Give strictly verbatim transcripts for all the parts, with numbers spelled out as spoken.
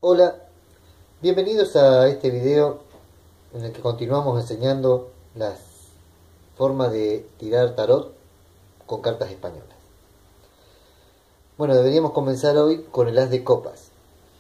Hola, bienvenidos a este video en el que continuamos enseñando las formas de tirar tarot con cartas españolas. Bueno, deberíamos comenzar hoy con el as de copas.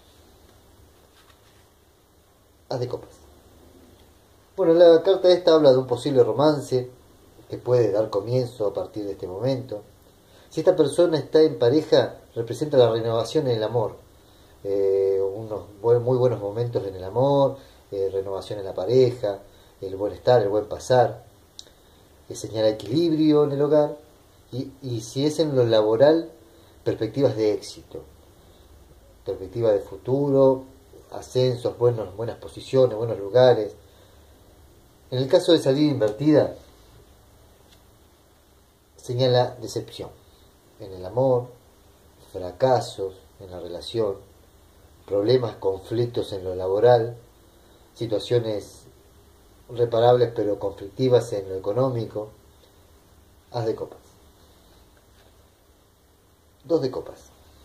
As de copas. Bueno, la carta esta habla de un posible romance que puede dar comienzo a partir de este momento. Si esta persona está en pareja, representa la renovación en el amor. Eh, unos buen, muy buenos momentos en el amor, eh, renovación en la pareja, el buen estar, el buen pasar. Eh, señala equilibrio en el hogar. Y, y si es en lo laboral, perspectivas de éxito, perspectiva de futuro, ascensos, buenos, buenas posiciones, buenos lugares. En el caso de salir invertida, señala decepción en el amor, fracasos en la relación, problemas, conflictos en lo laboral, situaciones reparables pero conflictivas en lo económico. As de copas. Dos de copas.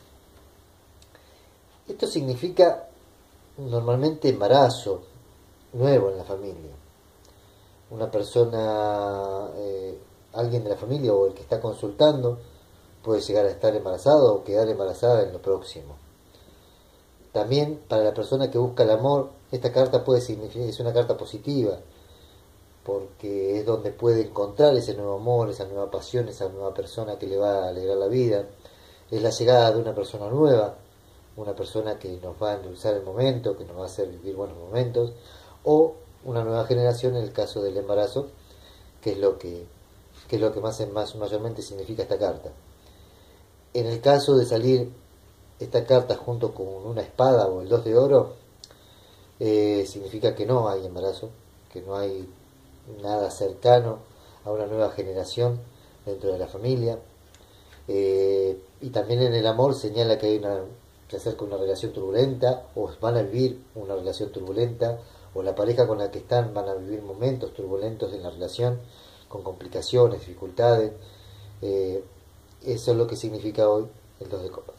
Esto significa normalmente embarazo nuevo en la familia. Una persona, eh, alguien de la familia o el que está consultando puede llegar a estar embarazado o quedar embarazada en lo próximo. También para la persona que busca el amor, esta carta puede significar, es una carta positiva, porque es donde puede encontrar ese nuevo amor, esa nueva pasión, esa nueva persona que le va a alegrar la vida. Es la llegada de una persona nueva, una persona que nos va a endulzar el momento, que nos va a hacer vivir buenos momentos, o una nueva generación en el caso del embarazo, que es lo que, que es lo que más, más mayormente significa esta carta. En el caso de salir esta carta junto con una espada o el dos de oro, eh, significa que no hay embarazo, que no hay nada cercano a una nueva generación dentro de la familia. Eh, y también en el amor señala que hay una, se acerca una relación turbulenta, o van a vivir una relación turbulenta, o la pareja con la que están van a vivir momentos turbulentos en la relación, con complicaciones, dificultades. Eh, eso es lo que significa hoy el dos de copas.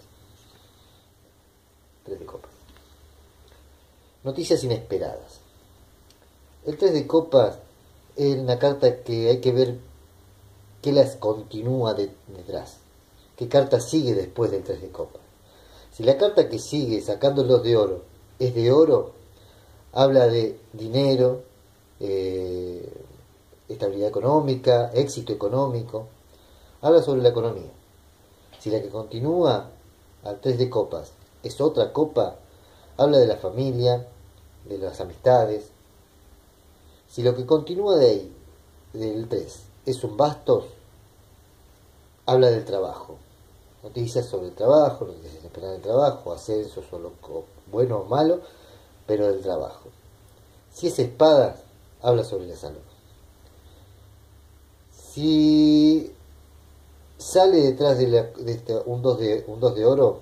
Tres de copas. Noticias inesperadas. El tres de copas es una carta que hay que ver qué las continúa de, detrás. ¿Qué carta sigue después del tres de copas? Si la carta que sigue sacando el dos de oro es de oro, habla de dinero, eh, estabilidad económica, éxito económico, habla sobre la economía. Si la que continúa al tres de copas es otra copa, habla de la familia, de las amistades. Si lo que continúa de ahí, del tres, es un bastos, habla del trabajo. Noticias sobre el trabajo, noticias inesperadas del trabajo, ascensos o lo bueno o malo, pero del trabajo. Si es espada, habla sobre la salud. Si sale detrás de, la, de este, un dos de, un dos de oro,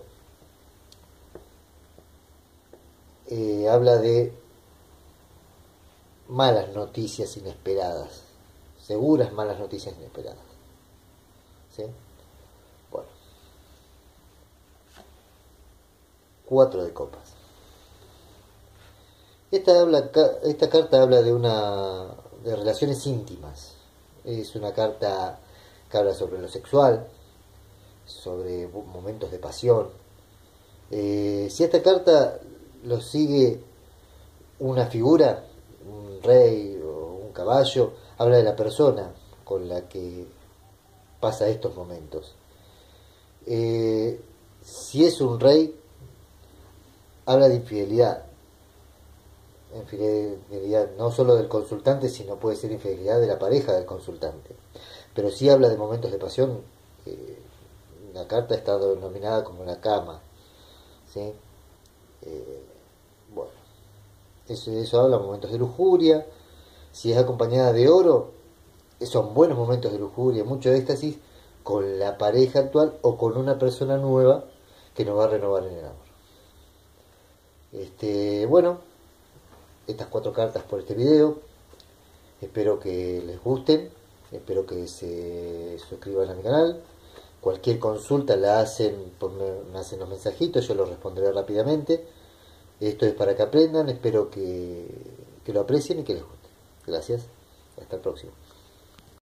eh, habla de malas noticias inesperadas, seguras malas noticias inesperadas. ¿Sí? Bueno. Cuatro de copas. Esta, habla, esta carta habla de una de relaciones íntimas. Es una carta que habla sobre lo sexual, sobre momentos de pasión. Eh, si esta carta lo sigue una figura, un rey o un caballo, habla de la persona con la que pasa estos momentos. Eh, si es un rey, habla de infidelidad. Infidelidad no solo del consultante, sino puede ser infidelidad de la pareja del consultante. Pero sí habla de momentos de pasión. Eh, la carta está denominada como la cama. ¿Sí? Eh, bueno, eso, eso habla de momentos de lujuria. Si es acompañada de oro, son buenos momentos de lujuria, mucho éxtasis con la pareja actual o con una persona nueva que nos va a renovar en el amor. Este, bueno, estas cuatro cartas por este video. Espero que les gusten, espero que se suscriban a mi canal. Cualquier consulta la hacen, por, me hacen los mensajitos, yo los responderé rápidamente. Esto es para que aprendan, espero que, que lo aprecien y que les guste. Gracias, hasta el próximo.